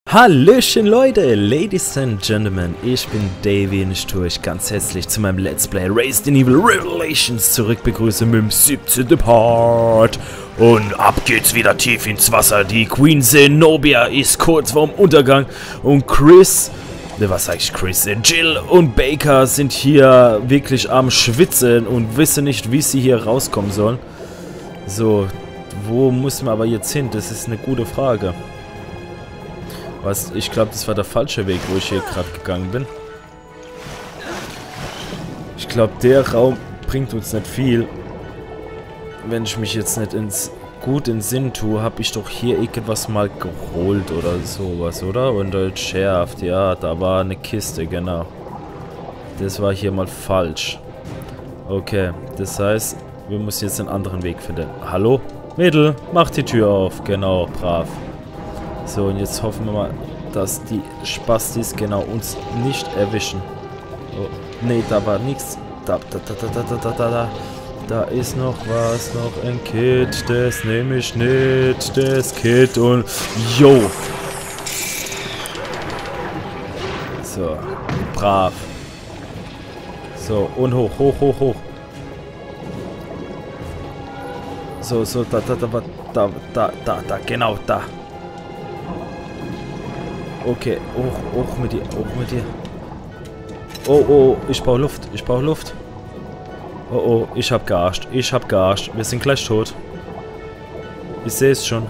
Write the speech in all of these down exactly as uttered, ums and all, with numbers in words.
Hallöchen Leute, Ladies and Gentlemen, ich bin Davy und ich tue euch ganz herzlich zu meinem Let's Play Resident Evil Revelations zurück begrüße mit dem siebzehnten Part. Und ab geht's wieder tief ins Wasser, die Queen Zenobia ist kurz vorm Untergang und Chris, ne was sag ich Chris, Jill und Baker sind hier wirklich am Schwitzen und wissen nicht, wie sie hier rauskommen sollen. So, wo muss man aber jetzt hin? Das ist eine gute Frage. Was, ich glaube, das war der falsche Weg, wo ich hier gerade gegangen bin. Ich glaube, der Raum bringt uns nicht viel. Wenn ich mich jetzt nicht ins gut in Sinn tue, habe ich doch hier irgendwas mal geholt oder sowas, oder? Und das schärft, ja, da war eine Kiste, genau. Das war hier mal falsch. Okay, das heißt, wir müssen jetzt einen anderen Weg finden. Hallo? Mädel, mach die Tür auf. Genau, brav. So, und jetzt hoffen wir mal, dass die Spastis genau uns nicht erwischen. Oh, nee, da war nichts. Da, da, da, da, da, da, da, da. Da ist noch was, noch ein Kit. Das nehme ich nicht. Das Kit und... Jo! So, brav. So, und hoch, hoch, hoch, hoch. So, so, da, da, da, da, da, da, da, genau, da. Okay, hoch, hoch mit dir, hoch mit dir. Oh, oh, ich brauche Luft, ich brauche Luft. Oh, oh, ich hab gearscht, ich hab gearscht. Wir sind gleich tot. Ich sehe es schon.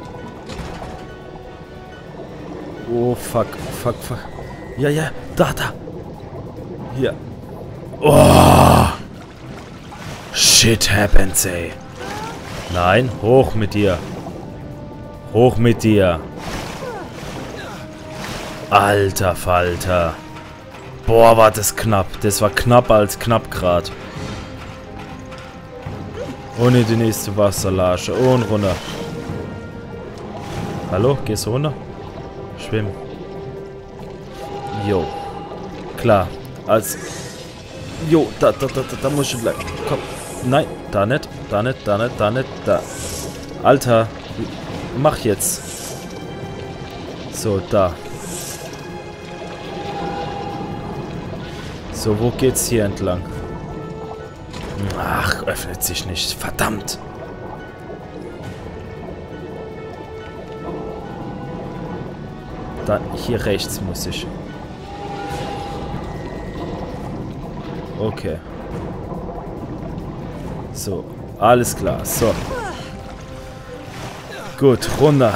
Oh, fuck, fuck, fuck. Ja, ja, da, da. Hier. Oh. Shit happens, ey. Nein, hoch mit dir. Hoch mit dir. Alter Falter. Boah, war das knapp. Das war knapper als knapp grad. Und in die nächste Wasserlasche. Und runter. Hallo? Gehst du runter? Schwimmen. Jo. Klar. Als... Jo, da, da, da, da, da muss ich bleiben. Komm. Nein, da nicht. Da nicht, da nicht, da nicht, da. Alter. Mach jetzt. So, da. So, wo geht's hier entlang? Ach, öffnet sich nicht. Verdammt. Da, hier rechts muss ich. Okay. So, alles klar. So. Gut, runter.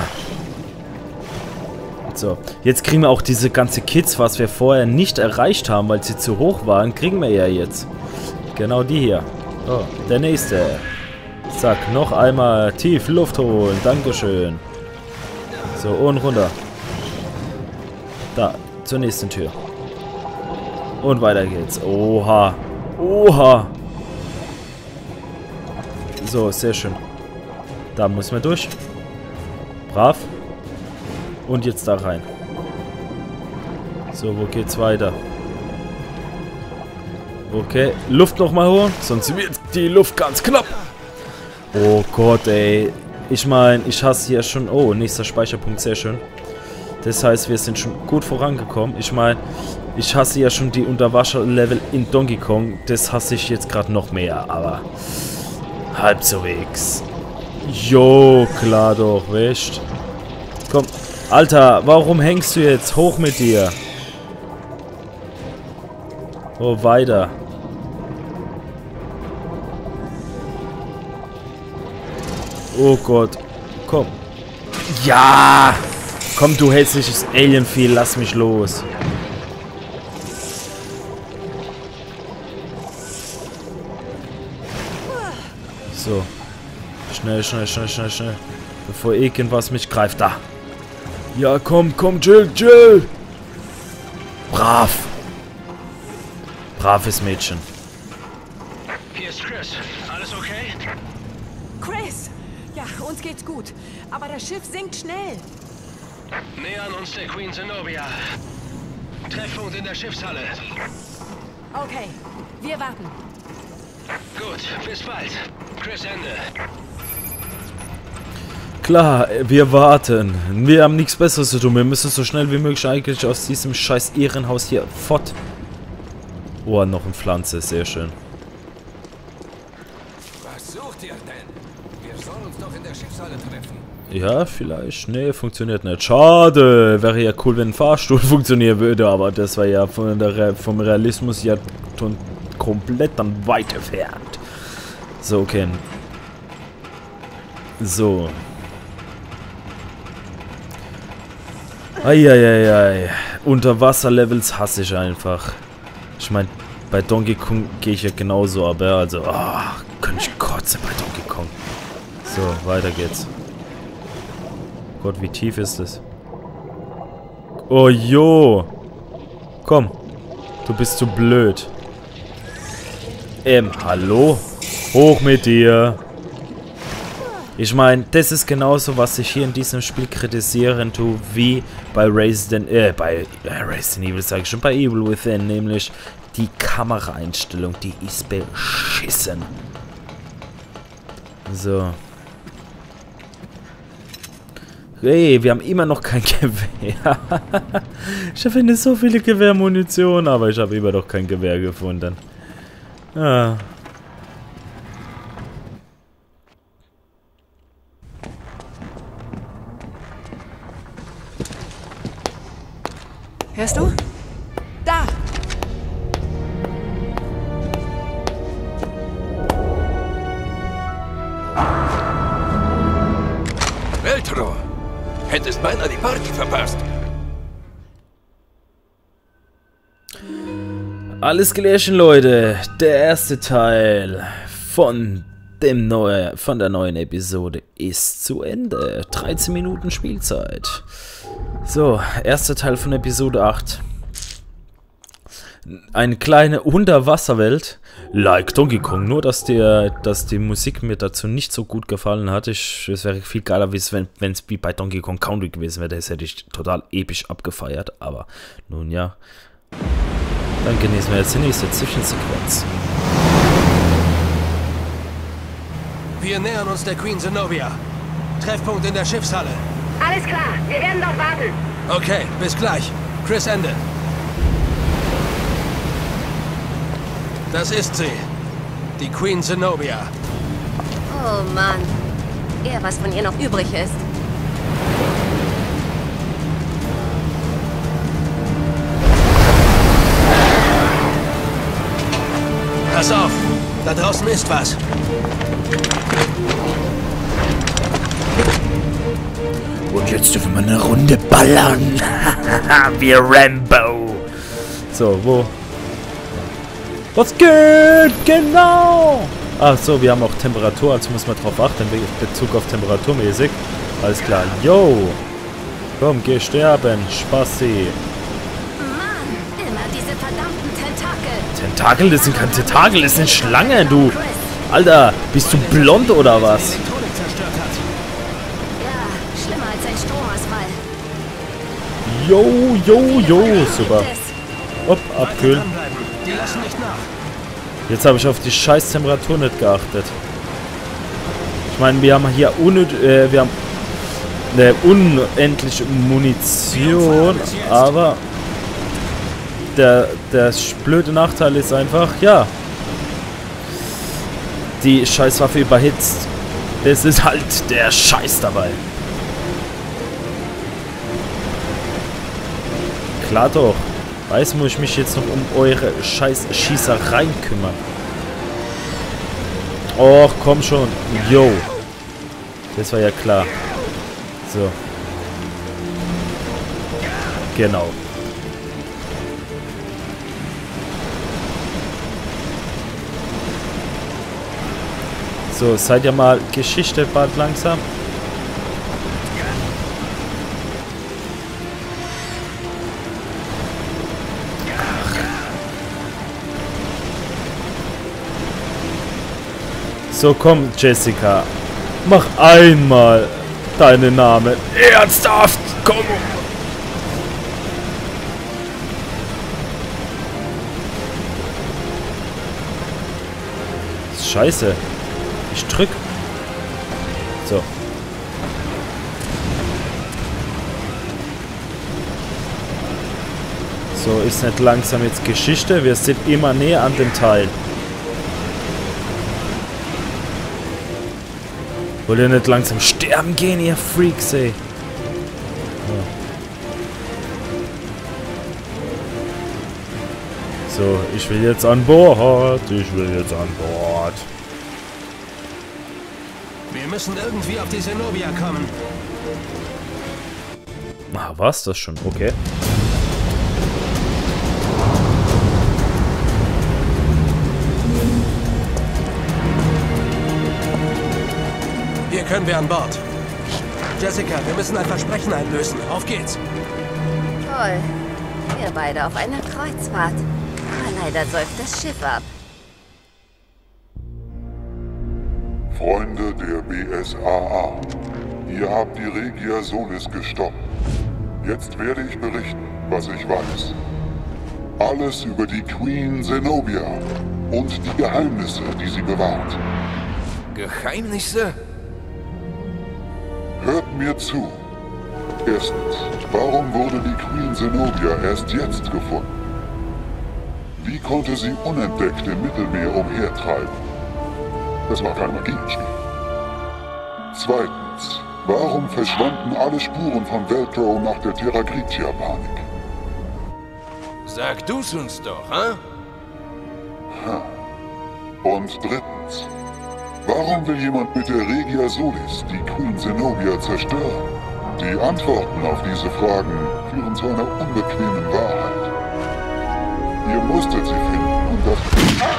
So, jetzt kriegen wir auch diese ganze Kits, was wir vorher nicht erreicht haben, weil sie zu hoch waren, kriegen wir ja jetzt. Genau die hier. Oh, der nächste. Zack, noch einmal tief Luft holen. Dankeschön. So, und runter. Da, zur nächsten Tür. Und weiter geht's. Oha. Oha. So, sehr schön. Da muss man durch. Brav. Und jetzt da rein. So, wo geht's weiter? Okay, Luft nochmal holen, sonst wird die Luft ganz knapp. Oh Gott, ey. Ich meine, ich hasse hier schon... Oh, nächster Speicherpunkt, sehr schön. Das heißt, wir sind schon gut vorangekommen. Ich meine, ich hasse ja schon die Unterwasser-Level in Donkey Kong. Das hasse ich jetzt gerade noch mehr, aber... halb so wegs. Jo, klar doch, weißt. Komm. Alter, warum hängst du jetzt? Hoch mit dir. Oh, weiter. Oh Gott. Komm. Ja! Komm, du hässliches Alienvieh, lass mich los. So. Schnell, schnell, schnell, schnell, schnell. Bevor irgendwas mich greift. Da. Ja, komm, komm, Jill, Jill! Brav! Braves Mädchen. Hier ist Chris. Alles okay? Chris! Ja, uns geht's gut. Aber das Schiff sinkt schnell. Nähern uns der Queen Zenobia. Treffpunkt in der Schiffshalle. Okay, wir warten. Gut, bis bald. Chris Ende. Klar, wir warten. Wir haben nichts Besseres zu tun. Wir müssen so schnell wie möglich eigentlich aus diesem scheiß Ehrenhaus hier fort. Oh, noch eine Pflanze. Sehr schön. Was sucht ihr denn? Wir sollen uns doch in der Schiffshalle treffen. Ja, vielleicht. Nee, funktioniert nicht. Schade. Wäre ja cool, wenn ein Fahrstuhl funktionieren würde, aber das war ja von der, vom Realismus ja komplett dann weit entfernt. So, okay. So. Eieiei. Unterwasserlevels hasse ich einfach. Ich meine, bei Donkey Kong gehe ich ja genauso, aber also, oh, könnte ich kotzen bei Donkey Kong. So, weiter geht's. Gott, wie tief ist es? Oh, jo. Komm. Du bist zu blöd. Ähm, hallo? Hoch mit dir. Ich meine, das ist genauso, was ich hier in diesem Spiel kritisieren tue, wie bei Resident, äh, bei äh, Resident Evil, sage ich schon, bei Evil Within, nämlich die Kameraeinstellung, die ist beschissen. So. Hey, wir haben immer noch kein Gewehr. Ich finde so viele Gewehrmunition, aber ich habe immer noch kein Gewehr gefunden. Ah. Hörst du? Da! Weltrohr! Hättest beinahe die Party verpasst. Alles gelesen, Leute. Der erste Teil von dem neue, von der neuen Episode ist zu Ende. dreizehn Minuten Spielzeit. So, erster Teil von Episode acht. Eine kleine Unterwasserwelt, like Donkey Kong, nur dass, der, dass die Musik mir dazu nicht so gut gefallen hat. Ich, es wäre viel geiler, wenn es wie bei Donkey Kong Country gewesen wäre. Das hätte ich total episch abgefeiert, aber nun ja. Dann genießen wir jetzt die nächste Zwischensequenz. Wir nähern uns der Queen Zenobia. Treffpunkt in der Schiffshalle. Alles klar, wir werden dort warten. Okay, bis gleich. Chris Ende. Das ist sie. Die Queen Zenobia. Oh Mann. Eher was von ihr noch übrig ist. Pass auf, da draußen ist was. Und jetzt dürfen wir eine Runde ballern. Wie Rambo. So, wo? Was geht? Genau! Ach so, wir haben auch Temperatur, also muss man drauf achten, in Bezug auf temperaturmäßig. Alles klar. Yo! Komm, geh sterben, Spassi. Mann, immer diese verdammten Tentakel. Tentakel? Das sind keine Tentakel, das sind Schlangen, du. Alter, bist du blond oder was? Elektronik zerstört hat. Ja, schlimmer als ein Stromausfall. Yo, yo, yo. Super. Hopp, abkühlen. Dranbleiben. Die lassen nicht nach. Jetzt habe ich auf die scheiß Temperatur nicht geachtet. Ich meine, wir haben hier unnöt, äh, wir haben eine unendliche Munition, aber der, der blöde Nachteil ist einfach, ja, die Scheißwaffe überhitzt. Das ist halt der Scheiß dabei. Klar doch. Weiß, muss ich mich jetzt noch um eure scheiß Schießereien kümmern. Och, komm schon. Yo. Das war ja klar. So. Genau. So, seid ihr mal Geschichte bald langsam. So, komm, Jessica. Mach einmal deinen Namen. Ernsthaft! Komm! Das ist scheiße. Ich drück. So. So, ist nicht langsam jetzt Geschichte. Wir sind immer näher an dem Teil. Wollt ihr nicht langsam sterben gehen, ihr Freaks, ey? Ja. So, ich will jetzt an Bord. Ich will jetzt an Bord. Wir müssen irgendwie auf die Zenobia kommen. Ah, war's das schon? Okay. Hier können wir an Bord. Jessica, wir müssen ein Versprechen einlösen. Auf geht's. Toll. Wir beide auf einer Kreuzfahrt. Aber leider säuft das Schiff ab. Freunde der B S A A, ihr habt die Regia Solis gestoppt. Jetzt werde ich berichten, was ich weiß. Alles über die Queen Zenobia und die Geheimnisse, die sie bewahrt. Geheimnisse? Hört mir zu. Erstens, warum wurde die Queen Zenobia erst jetzt gefunden? Wie konnte sie unentdeckt im Mittelmeer umhertreiben? Das war kein Magiespiel. Zweitens, warum verschwanden alle Spuren von Veltro nach der Terra Grigia-Panik? Sag du's uns doch, hä? Ha. Und drittens, warum will jemand mit der Regia Solis die Queen Zenobia zerstören? Die Antworten auf diese Fragen führen zu einer unbequemen Wahrheit. Ihr musstet sie finden und das...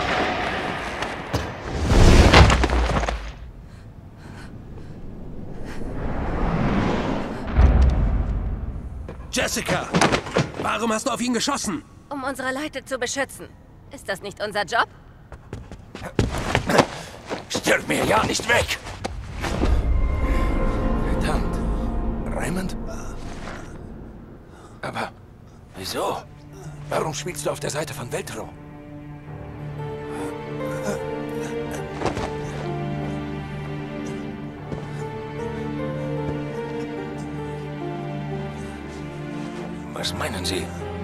Jessica! Warum hast du auf ihn geschossen? Um unsere Leute zu beschützen. Ist das nicht unser Job? Stirb mir ja nicht weg! Verdammt. Raymond? Aber wieso? Warum spielst du auf der Seite von Veltro? Was meinen Sie?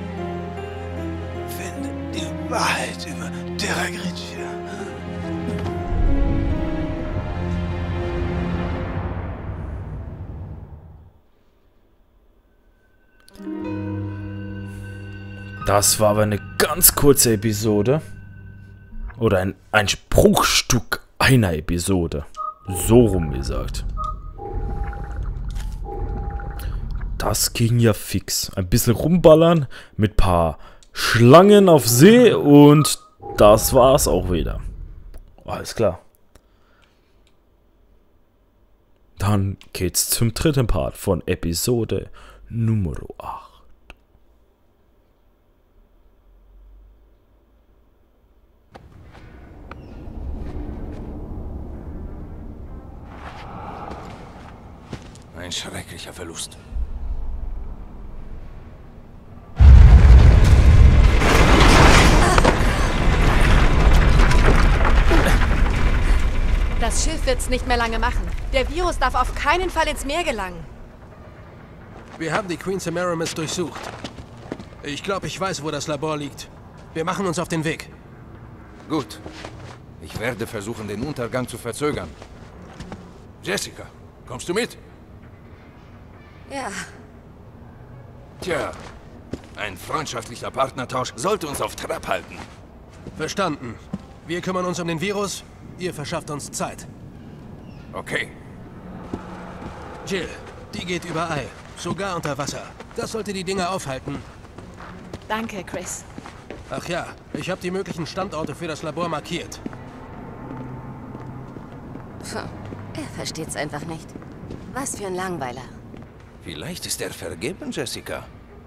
Finde die Wahrheit über Terra Grigia. Das war aber eine ganz kurze Episode. Oder ein, ein Bruchstück einer Episode. So rum gesagt. Das ging ja fix. Ein bisschen rumballern mit ein paar Schlangen auf See und das war's auch wieder. Alles klar. Dann geht's zum dritten Part von Episode Nummer acht. Ein schrecklicher Verlust. Das Schiff wird's nicht mehr lange machen. Der Virus darf auf keinen Fall ins Meer gelangen. Wir haben die Queen Semiramis durchsucht. Ich glaube, ich weiß, wo das Labor liegt. Wir machen uns auf den Weg. Gut. Ich werde versuchen, den Untergang zu verzögern. Jessica, kommst du mit? Ja. Tja, ein freundschaftlicher Partnertausch sollte uns auf Trab halten. Verstanden. Wir kümmern uns um den Virus, ihr verschafft uns Zeit. Okay. Jill, die geht überall, sogar unter Wasser. Das sollte die Dinger aufhalten. Danke, Chris. Ach ja, ich habe die möglichen Standorte für das Labor markiert. Puh, er versteht's einfach nicht. Was für ein Langweiler. Vielleicht ist er vergeben, Jessica.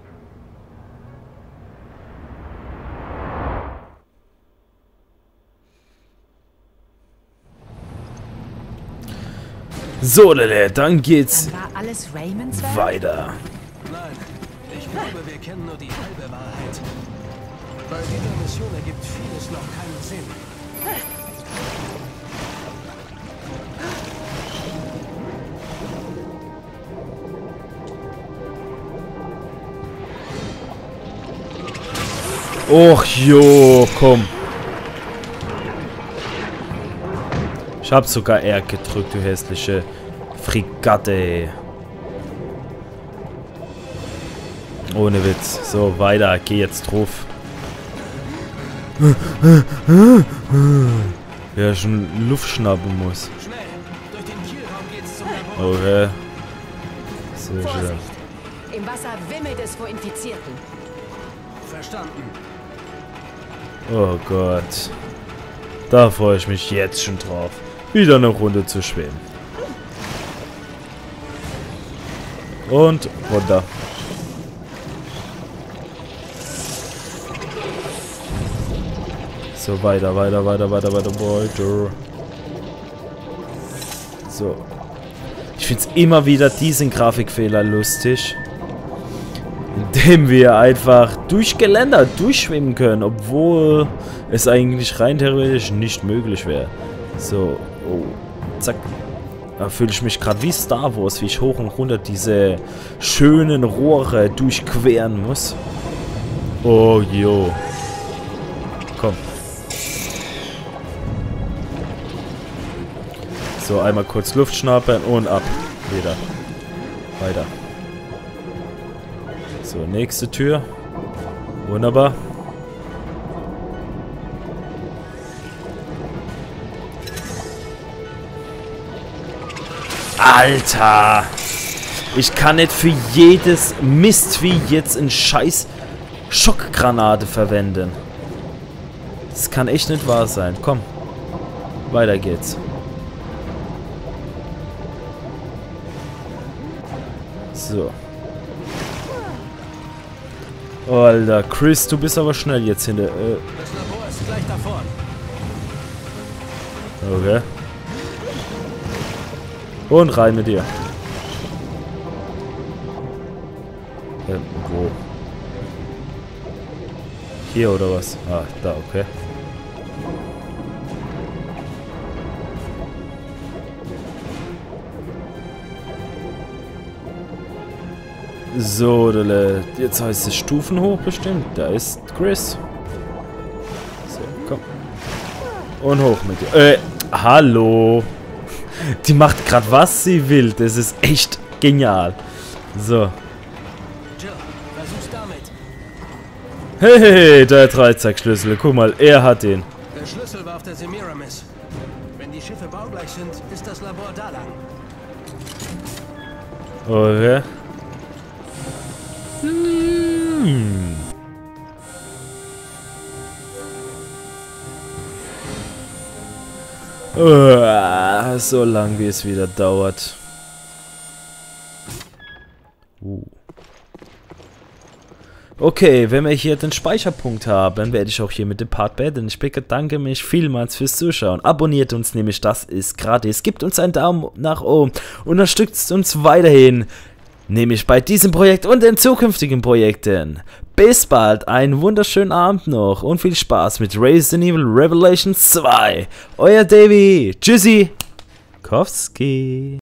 So, Leute, dann geht's Dann war alles Raymonds Werk? weiter. Nein, ich glaube, wir kennen nur die halbe Wahrheit. Bei dieser Mission ergibt vieles noch keinen Sinn. Och, jo, komm. Ich hab sogar R gedrückt, du hässliche Fregatte. Ohne Witz. So, weiter. Geh jetzt drauf. Ja, schon Luft schnappen muss. Schnell! Durch den Kielraum geht's zum Labor. Okay. Sehr schön. Vorsicht! Im Wasser wimmelt es vor Infizierten. Verstanden. Oh Gott. Da freue ich mich jetzt schon drauf. Wieder eine Runde zu schwimmen. Und runter. So, weiter, weiter, weiter, weiter, weiter, weiter. So. Ich finde es immer wieder diesen Grafikfehler lustig. Indem wir einfach durch Geländer durchschwimmen können, obwohl es eigentlich rein theoretisch nicht möglich wäre. So, oh, zack. Da fühle ich mich gerade wie Star Wars, wie ich hoch und runter diese schönen Rohre durchqueren muss. Oh, jo. Komm. So, einmal kurz Luft schnappen und ab. Wieder. Weiter. So, nächste Tür. Wunderbar. Alter! Ich kann nicht für jedes Mistvieh jetzt eine scheiß Schockgranate verwenden. Das kann echt nicht wahr sein. Komm. Weiter geht's. So. Oh, Alter, Chris, du bist aber schnell jetzt hinter. Äh. Das Labor ist gleich da vorne. Okay. Und rein mit dir. Ähm, wo? Hier oder was? Ah, da, okay. So, jetzt heißt es Stufen hoch bestimmt. Da ist Chris. So, komm. Und hoch mit dir. Äh, hallo. Die macht gerade was sie will. Das ist echt genial. So. Jill, versuch's damit. Hey, hey, hey, der Dreizackschlüssel. Guck mal, er hat den. Der Schlüssel war auf der Semiramis. Wenn die Schiffe baugleich sind, ist das Labor da lang. Okay. Hm. Uh, so lang wie es wieder dauert. Uh. Okay, wenn wir hier den Speicherpunkt haben, werde ich auch hier mit dem Part beenden. Ich bedanke mich vielmals fürs Zuschauen. Abonniert uns nämlich, das ist gratis. Gebt uns einen Daumen nach oben. Unterstützt uns weiterhin. Nämlich bei diesem Projekt und den zukünftigen Projekten. Bis bald, einen wunderschönen Abend noch und viel Spaß mit Resident Evil Revelations zwei. Euer Davy. Tschüssi. Kowski.